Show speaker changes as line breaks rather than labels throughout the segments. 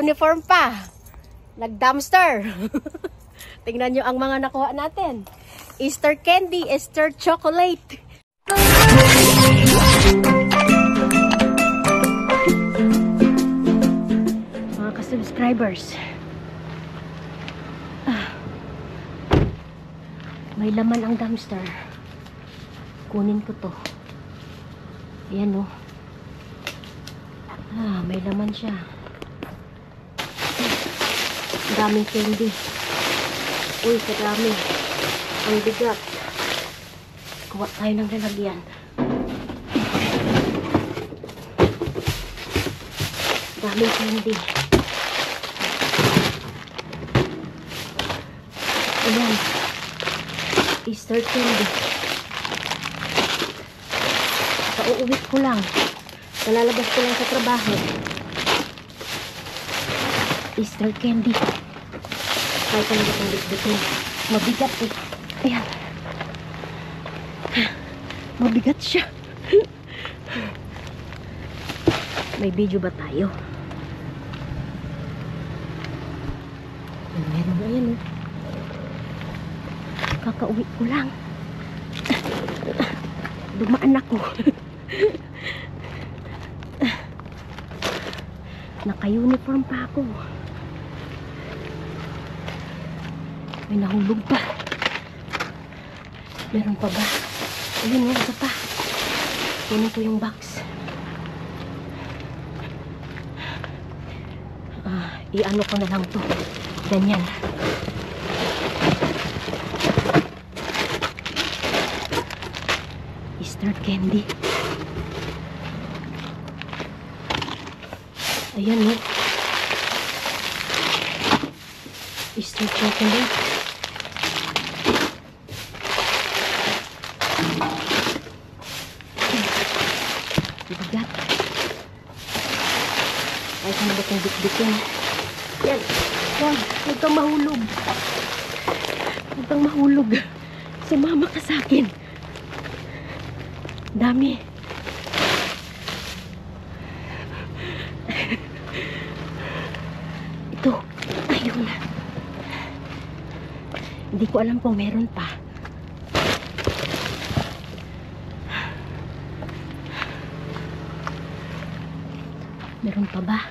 naka-uniform pa. Nag-dumpster. Tingnan nyo ang mga nakuha natin. Easter candy, Easter chocolate. Mga ka-subscribers. May laman ang dumpster. Kunin ko to. Ayan o. May laman siya. Daming candy. Uy, kadami. Ang bigat. Kuha tayo ng lalagyan. Daming candy. Ayan. Easter candy. Pauuwi ko lang. Nalalabas ko lang sa trabaho. Easter candy. Kahit ano itong bitbitin. Mabigat eh. Ayan. Mabigat siya. May video ba tayo? Meron na yan. Kakauwi ko lang. Dumaan ako. Naka-uniform pa ako. May nahulog pa. Meron pa ba? Ayun, isa pa. Kunin ko yung box. I-ano ko na lang to. Ganyan. Easter candy. Ayan o. Easter chocolate. Bigat. Ay, saan na ba itong bitbitin? Yan. Yan. Huwag kang mahulog. Huwag kang mahulog. Sumama ka sa akin. Dami. Ito. Ayun. Hindi ko alam kung meron pa. Meron pa ba?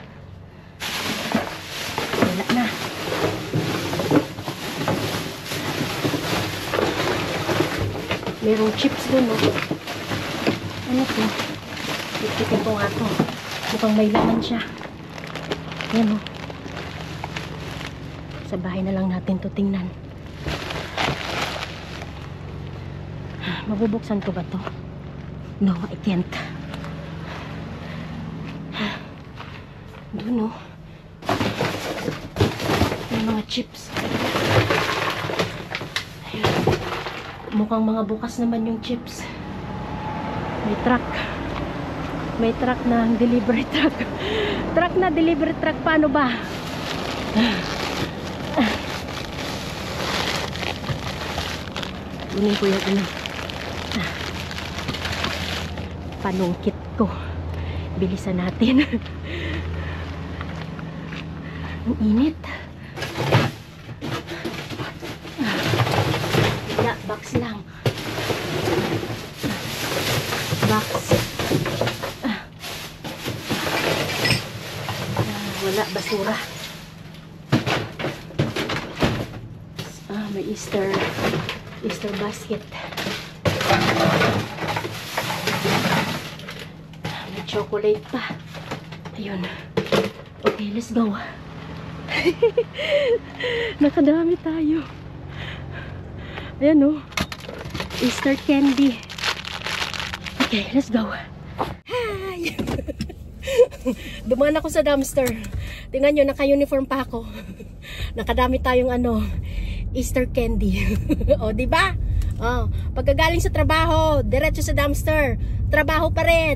Wala na. Merong chips dun, no? Ano to? Ikitin ko nga to. Mukhang may laman siya. Yan, no? Sa bahay na lang natin to tingnan. Mabubuksan ko ba to? No, I can't. Doon, no? May mga chips. Ayan. Mukhang mga bukas naman yung chips. May truck. May truck na delivery truck. Truck na delivery truck. Paano ba? Kunin ko yung ano. Panungkit ko. Bilisan natin. Ang init. Wala, box lang. Box. Wala, basura. May Easter basket. May chocolate pa. Ayun. Okay, let's go. Nakadami tayo. Ayan o. Easter candy. Okay, let's go. Hi! Dumaan ako sa dumpster. Tingnan nyo, naka-uniform pa ako. Nakadami tayong ano, Easter candy. O, diba? O, pagkagaling sa trabaho, diretso sa dumpster. Trabaho pa rin.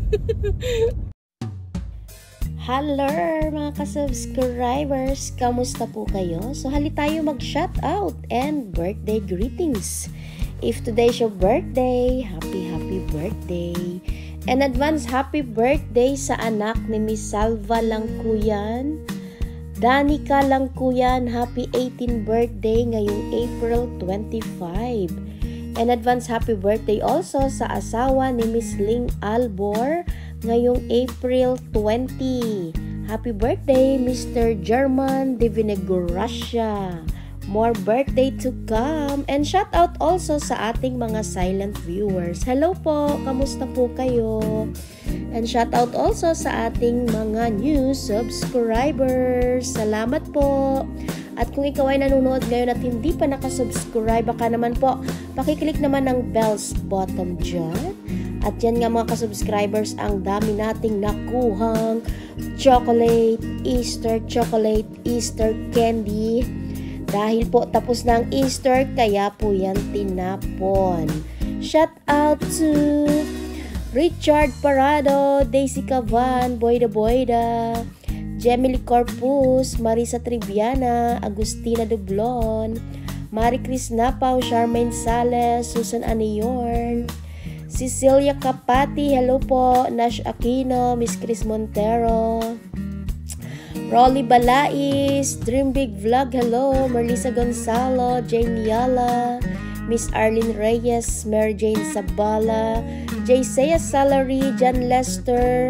Hello mga ka-subscribers! Kamusta po kayo? So hali tayo mag-shout out and birthday greetings. If today's your birthday, happy birthday. And advance happy birthday sa anak ni Miss Salva Langkuyan. Danica Langkuyan, happy 18th birthday ngayong April 25. And advance happy birthday also sa asawa ni Miss Ling Albor ngayong April 20. Happy birthday, Mr. German de Vinegracia. More birthday to come. And shout out also sa ating mga silent viewers. Hello po, kamusta po kayo? And shout out also sa ating mga new subscribers. Salamat po. At kung ikaw ay nanonood ngayon at hindi pa nakasubscribe, baka naman po, pakiclick naman ng bells button dyan. At yan nga mga kasubscribers, ang dami nating nakuhang chocolate, Easter candy. Dahil po tapos na ang Easter, kaya po yan tinapon. Shout out to Richard Parado, Daisy Cavan, Boyda, Gemily Corpus, Marisa Triviana, Agustina Dublon, Marie Cris Napaw, Charmaine Sales, Susan Aniorn, Cecilia Kapati, hello po, Nash Aquino, Miss Chris Montero, Rolly Balais, Dream Big Vlog, hello, Marlisa Gonzalo, Jane Yala, Miss Arlene Reyes, Mary Jane Sabala, Jaysea Salary, John Lester,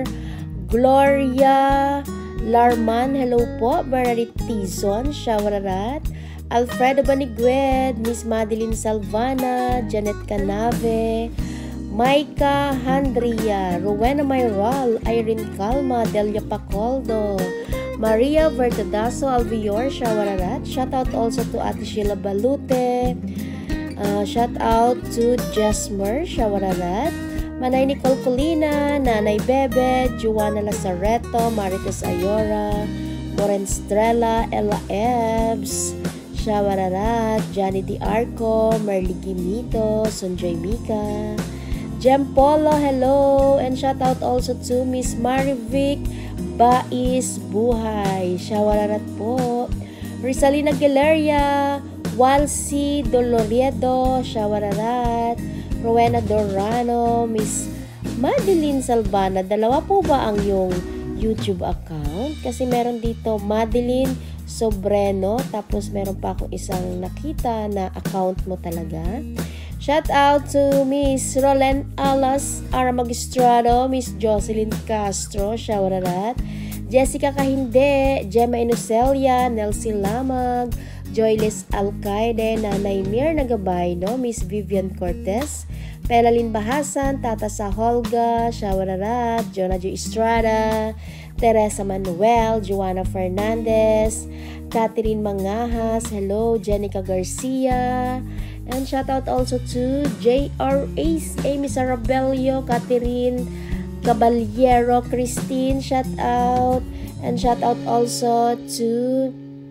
Gloria Larman, hello po, Bernadette Tizon, Shawararat, Alfredo Banigued, Miss Madeline Salvana, Janet Canave, Maika Handria, Rowena Mayral, Irene Calma, Delia Pacoldo, Maria Vertadaso, Alvior, Shawararat. Shout out also to Ate Sheila Balute. Shout out to Jesmer, Shawararat. Manay Nicole Colina, Nanay Bebe, Juana Lazareto, Marites Ayora, Moren Estrella, Ella Ebbs, Shawararat, Johnny Di Arco, Merly Gimito, Sunjoy Mika, Jem Polo, hello. And shout out also to Miss Marivic Bais Buhay, Shawararat po. Rizalina Galeria, Walsi Doloriedo, Shawararat. Rowena Dorano, Miss Madeline Salvana. Dalawa po ba ang yung YouTube account? Kasi meron dito Madeline Sobreno, tapos meron pa akong isang nakita na account mo talaga. Shout out to Miss Roland Alas Ara Magistrado, Miss Jocelyn Castro, Shawararat, Jessica Kahinde, Gemma Inocelia, Nelsie Lamag, Joyless Alcaide, Nanay Mir Nagabay, no? Miss Vivian Cortez, Pelalyn Bahasan, Tata Saholga, Shawararat, Jonah Jo Estrada, Teresa Manuel, Joanna Fernandez, Catherine Mangahas, hello, Jenica Garcia, and shout out also to J.R. Ace, Amy Sarabello, Catherine Caballero, Christine, shout out, and shout out also to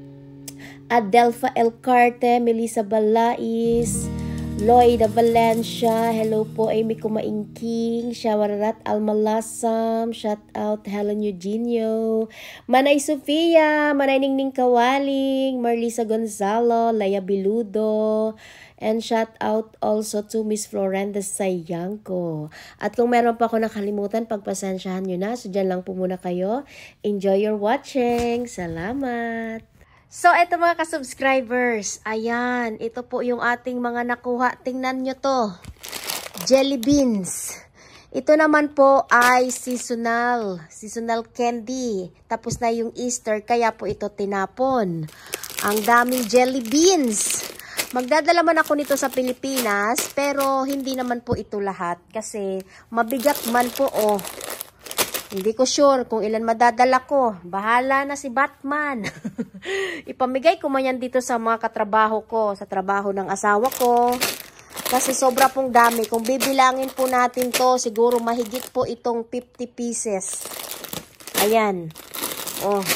Adelfa Elcarte, Melissa Balais, Lloyda Valencia, hello po, Amy Kumaingking, Shawararat Almalasam, shout out Helen Eugenio, Manay Sofia, Manay Ningning Kawaling, Marlisa Gonzalo, Laya Biludo, and shout out also to Miss Florenda Sayanko. At kung meron pa ako nakalimutan, pagpasensyahan nyo na, so dyan lang po muna kayo. Enjoy your watching. Salamat! So, eto mga ka-subscribers, ayan, ito po yung ating mga nakuha. Tingnan nyo to, jelly beans. Ito naman po ay seasonal candy. Tapos na yung Easter, kaya po ito tinapon. Ang daming jelly beans. Magdadala man ako nito sa Pilipinas, pero hindi naman po ito lahat. Kasi mabigat man po, oh. Hindi ko sure kung ilan madadala ko. Bahala na si Batman. Ipamigay ko man yan dito sa mga katrabaho ko, sa trabaho ng asawa ko. Kasi sobra pong dami. Kung bibilangin po natin to, siguro mahigit po itong 50 pieces. Ayan. Oh.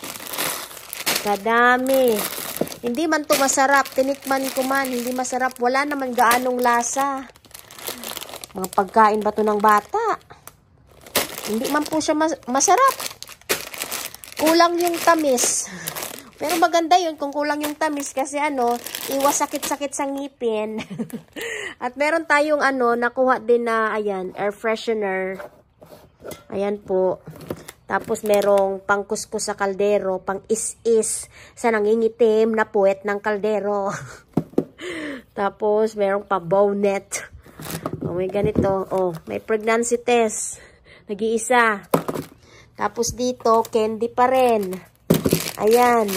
Kadami. Hindi man to masarap. Tinikman ko man. Hindi masarap. Wala naman gaanong lasa. Mga pagkain ba to ng bata? Hindi man po siya masarap. Kulang yung tamis. Pero maganda yun kung kulang yung tamis kasi iwas sakit-sakit sa ngipin. At meron tayong nakuha din na, ayan, air freshener. Ayan po. Tapos merong pangkuskus sa kaldero, pang is-is sa nangingitim na puwet ng kaldero. Tapos merong pa-bonnet. Oh, may ganito. Oh, may pregnancy test. Nag-iisa. Tapos dito, candy pa rin. Ayan.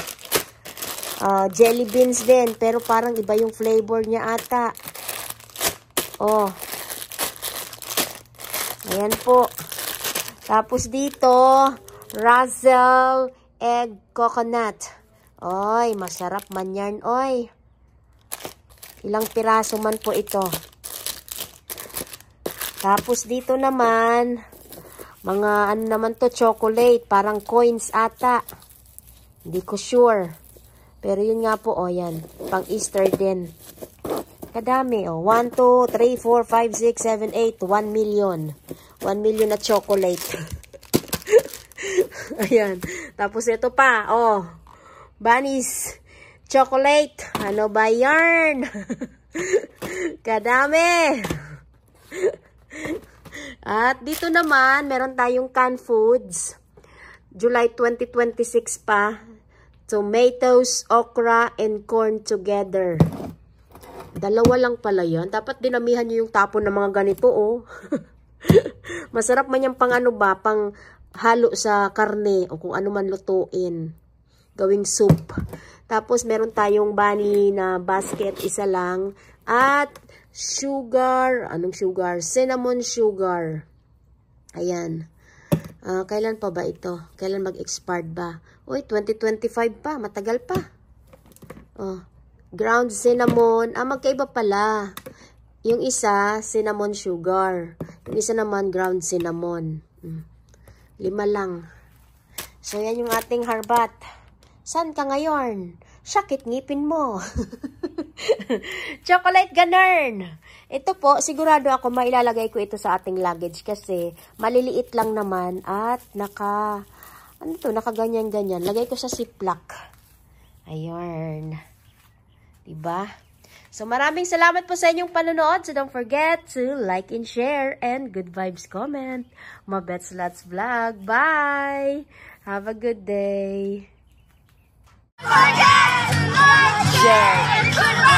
Jelly beans din. Pero parang iba yung flavor niya ata. Oh. Ayan po. Tapos dito, Razzle Egg Coconut. Oy, masarap man yan, oy. Ilang piraso man po ito. Tapos dito naman, mga ano naman to, chocolate. Parang coins ata. Hindi ko sure. Pero yun nga po, oh yan. Pang Easter din. Kadami, oh. 1, 2, 3, 4, 5, 6, 7, 8. 1 million. 1 million na chocolate. Ayan. Tapos ito pa, oh. Bunnies. Chocolate. Ano ba yarn? Kadami. At dito naman, meron tayong canned foods. July 2026 pa. Tomatoes, okra, and corn together. Dalawa lang pala yan. Dapat dinamihan nyo yung tapon ng mga ganito, oh. Masarap man yung pang ano ba, pang halo sa karne o kung ano man lutuin. Gawing soup. Tapos meron tayong bunny na basket, isa lang. At sugar, anong sugar? Cinnamon sugar. Ayan. Kailan pa ba ito? Kailan mag-expired ba? Uy, 2025 pa. Matagal pa. Oh, ground cinnamon. Magkaiba pala. Yung isa, cinnamon sugar. Yung isa naman, ground cinnamon. 5 lang. So, yan yung ating harbat. Saan ka ngayon? Sakit ngipin mo. Chocolate ganern. Ito po, sigurado ako mailalagay ko ito sa ating luggage kasi maliliit lang naman at nakaganyan-ganyan. Lagay ko sa ziplock. Ayun. Diba? So, maraming salamat po sa inyong panonood. So, don't forget to like and share and good vibes comment. Mabets Lots Vlog. Bye! Have a good day. Share.